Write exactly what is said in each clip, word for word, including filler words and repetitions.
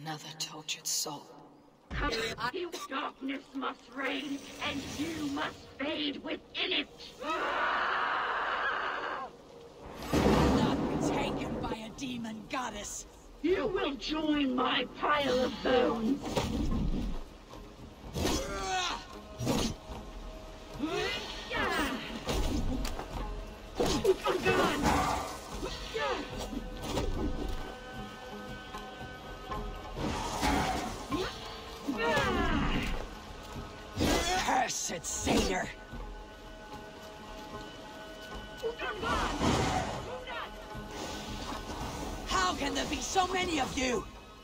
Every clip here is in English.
another tortured soul. You darkness must reign, and you must fade within it. Will not be taken by a demon goddess. You will join my pile of bones. Cursed satyr! How can there be so many of you?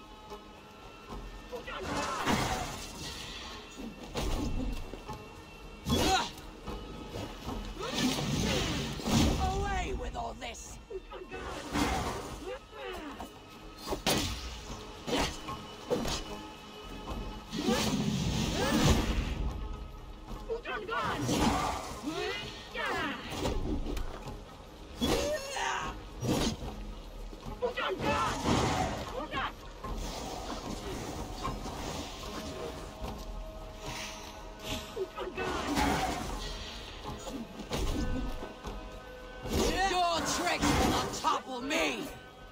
Away with all this! Your tricks will not topple me!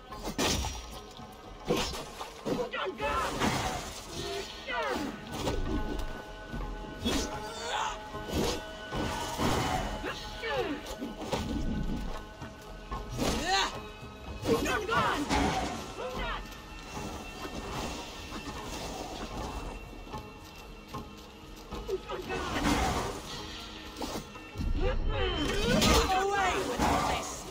Away with all this!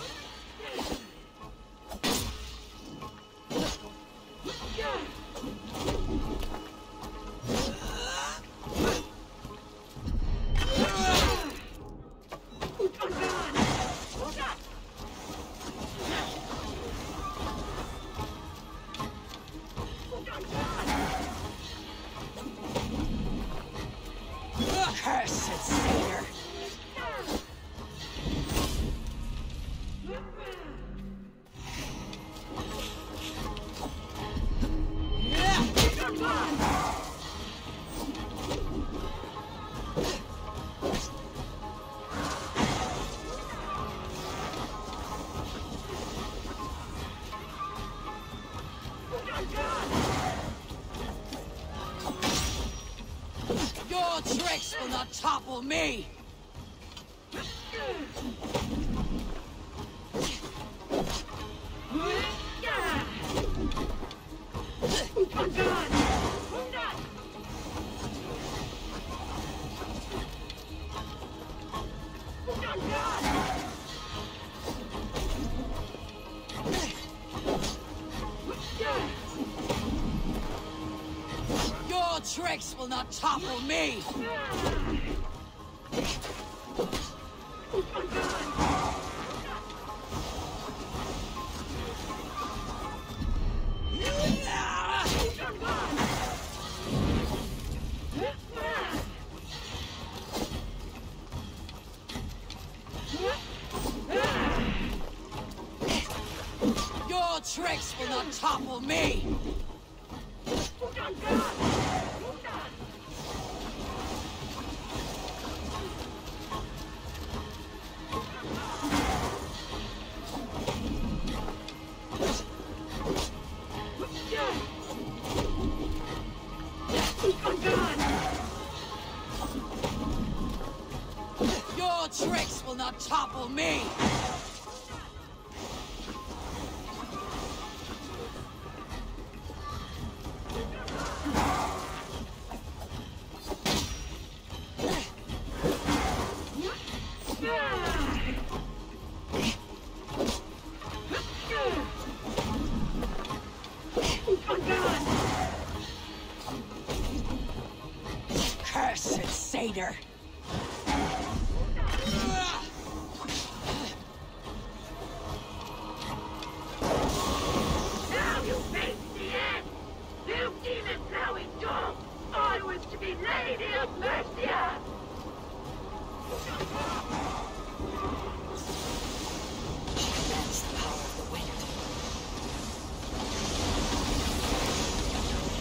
Cursed satyr! Your tricks will not topple me! Your tricks will not topple me! Your tricks will not topple me! Your tricks will not topple me! Cursed satyr! Now you face the end! You demon-plowing dog! I was to be Lady of Mercia! That's the power of the wind.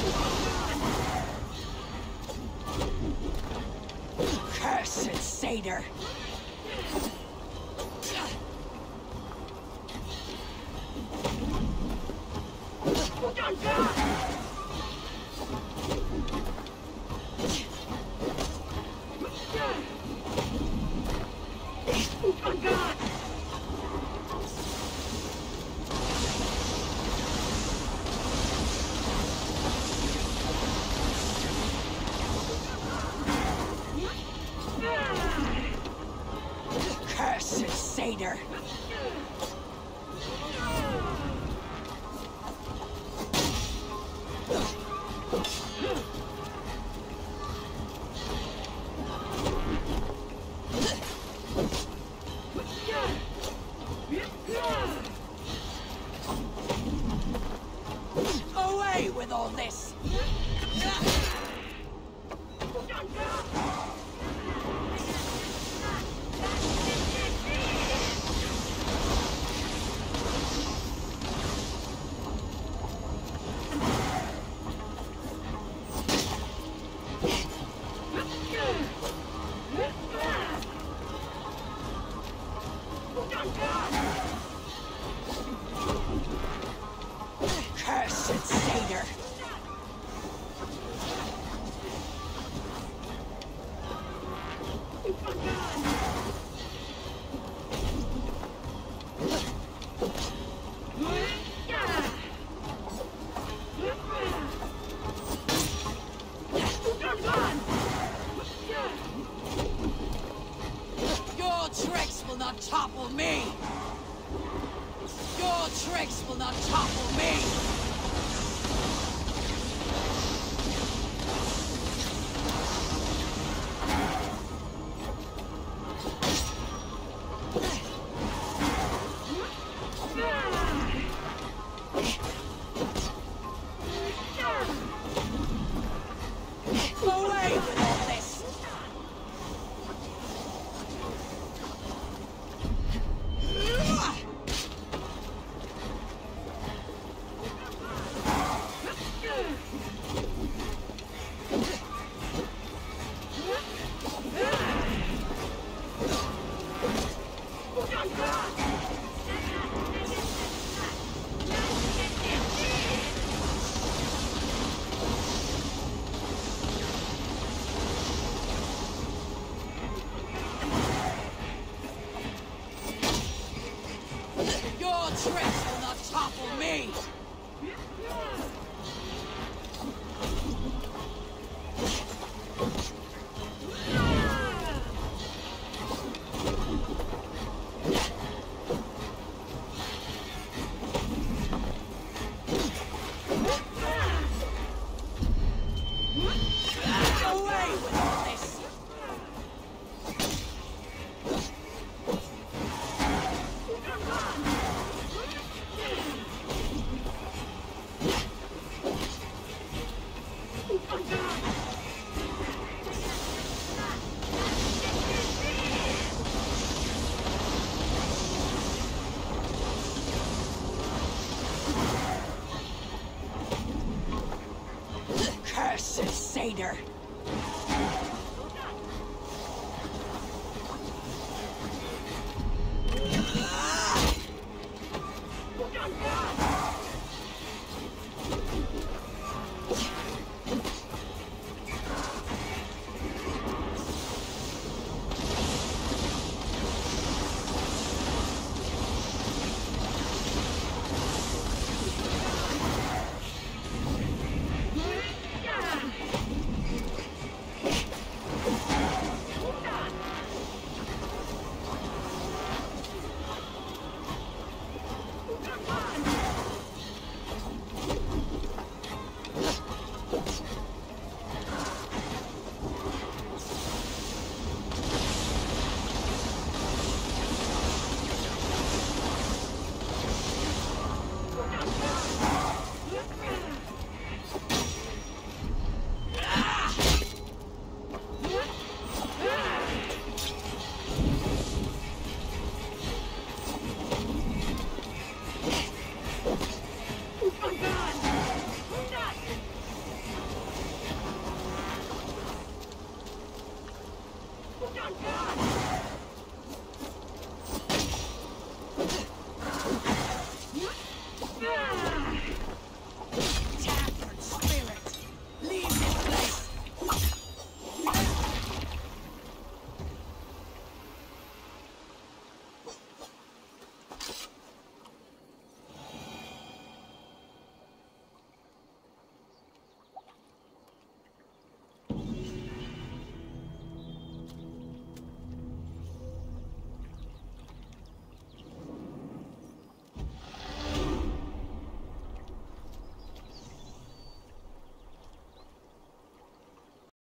Cursed satyr! Cursed satyr! Away with all this! Cursed satyr! Your tricks will not topple me! Your tricks will not topple me! Away with all this! Your tricks will not topple me! Away with all this! Cursed satyr!